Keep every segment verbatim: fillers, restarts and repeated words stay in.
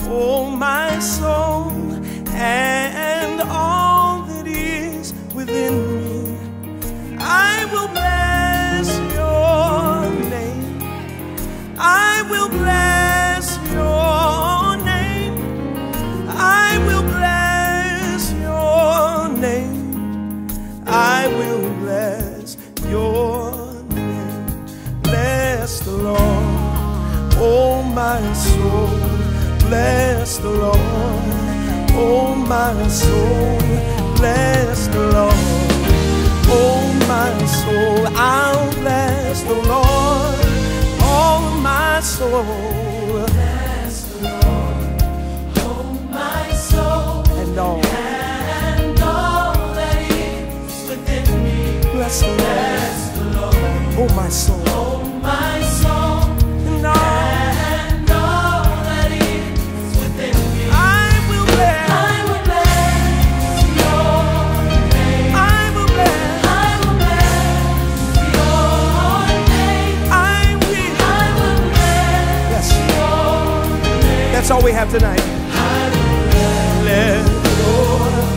oh my soul, and all that is within me. I will bless your name. I will bless your name. I will bless your name. I will bless your name. Bless the Lord, oh my soul. Bless the Lord, oh my soul. Bless the Lord, oh my soul. I'll bless the Lord, oh my soul. Bless the Lord, oh my soul, And all, and all that is within me. bless the Lord, Bless the Lord, oh my soul. oh my soul, And all, and all that is within me. I will bless, I will bless your name. I will bless, I will bless your name. I will. I will bless Yes, your name. that's all we have tonight. I will Bless the Lord,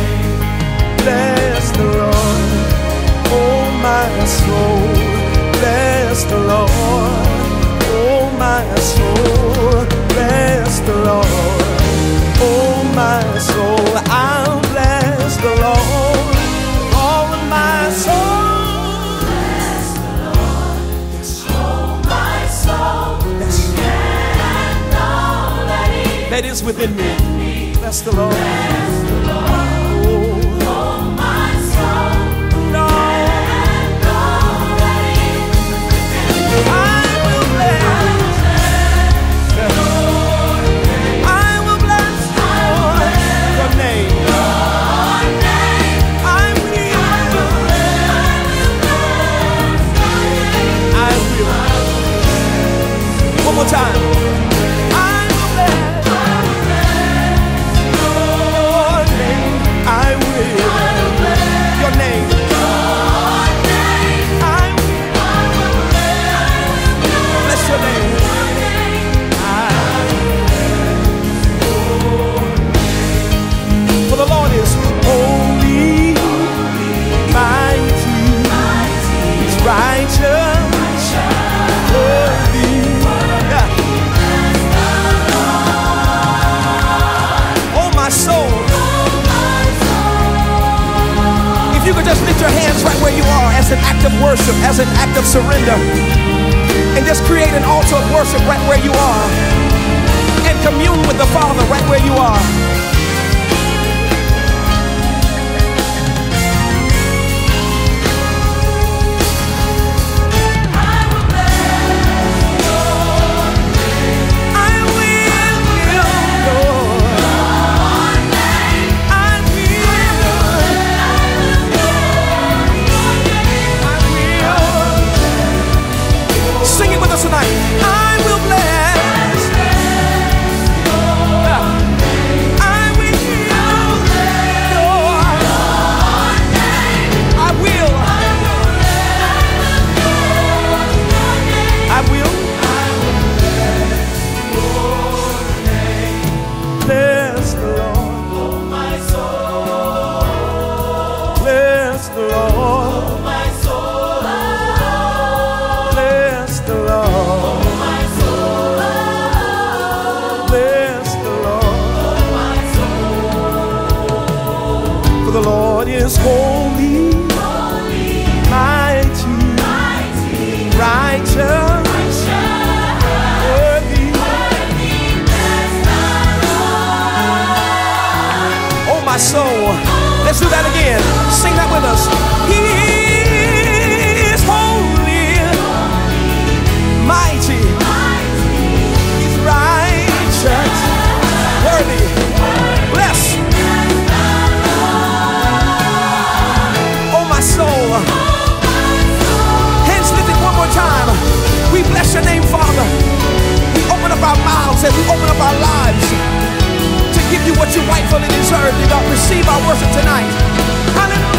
bless the Lord, oh my soul. Bless the Lord, oh my soul. Bless the Lord, oh my soul. I'll bless the Lord, all of my soul. bless the Lord, oh my soul, Yes, and all that is that is within me. me. Bless the Lord. Bless the Lord, Oh, oh my soul, no, and all that is within me. I will bless. I will bless your name. I will. I will. One more time. I will bless your name. I will. Your name. I will. Bless your name. For the Lord is holy, mighty, He's righteous, worthy. Yeah. Oh my soul, if you could just lift your hands right where you are as an act of worship, as an act of surrender, and just create an altar of worship right where you are, and commune with the Father right where you are. Tonight, I will bless. I will. I will. I will. Bless the Lord, Oh my soul, bless the Lord, oh my soul, bless the Lord, oh my soul, bless the Lord. oh my soul. For the Lord is holy, Holy, mighty, mighty, righteous, righteous, worthy. worthy, bless the Lord. Oh my soul, let's do that again. Sing that with us. He is holy, mighty, He's righteous, worthy. Bless. Oh my soul. Hands lifted one more time. We bless your name, Father. We open up our mouths and we open up our lives to give you what you rightfully deserve. Dear God, receive our worship tonight. Hallelujah.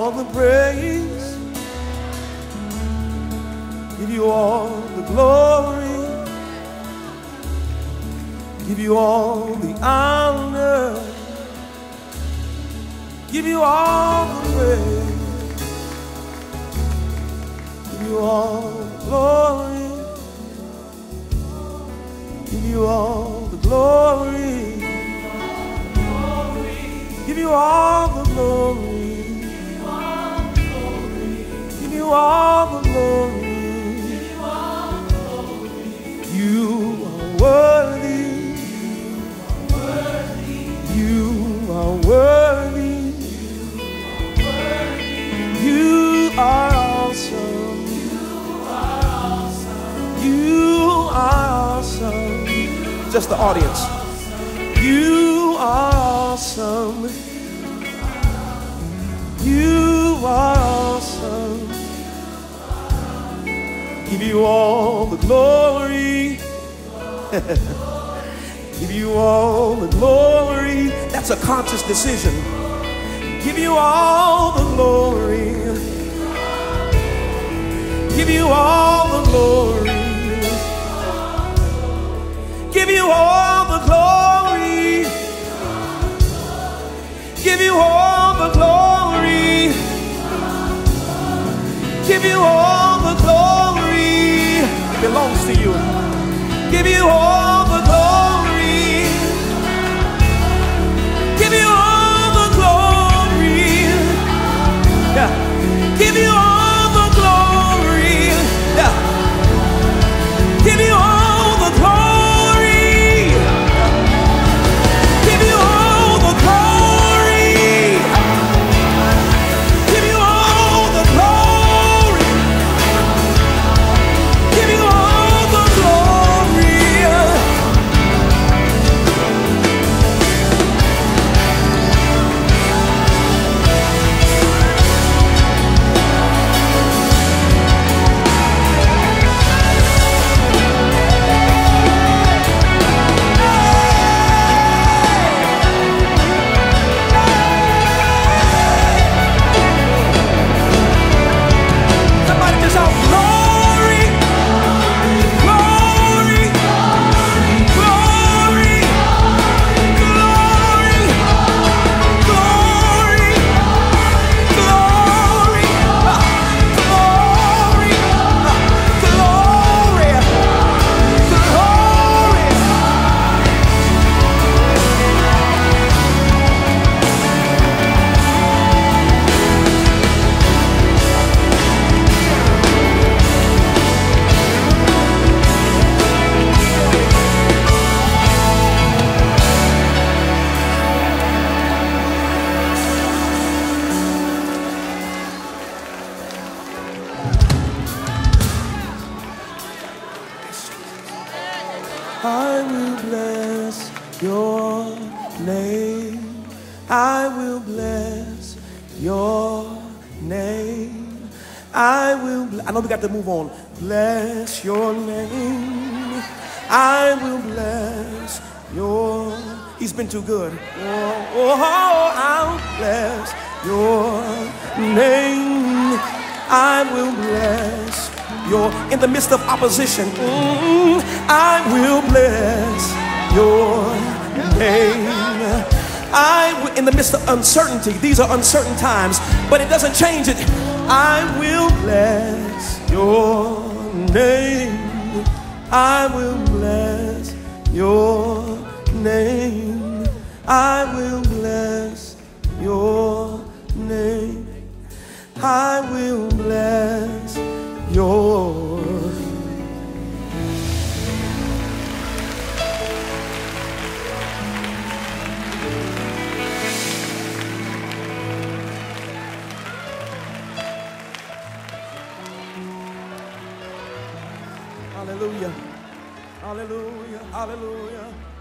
all the praise, give you all the glory, give you all the honor, give you all the praise, give you all the glory, give you all the glory, give you all the glory, give you all the glory. You are worthy, you are worthy, you are awesome, you are awesome. Just the audience. You are awesome, you are awesome. Give you all the glory, give you all the glory. That's a conscious decision. Give you all the glory, give you all the glory, give you all the glory, give you all the glory, give you all the glory. It belongs to you. Give you all the glory, give you all the glory, yeah. Give you all the glory, yeah. Give you all the glory, give you all the glory, give you all the glory, give you all the glory. Somebody just shout glory, glory, glory, glory, glory, glory, glory, glory, glory. I will bless your name. I will bless your name. I will bl- I know we got to move on. Bless your name. I will bless your. He's been too good. Oh, oh, I'll bless your name. I will bless your. In the midst of opposition, mm, I will bless your name. I will, in the midst of uncertainty, these are uncertain times, but it doesn't change it. I will bless your name. I will bless your name. I will bless your name. I will bless your name. Hallelujah. Hallelujah. Hallelujah.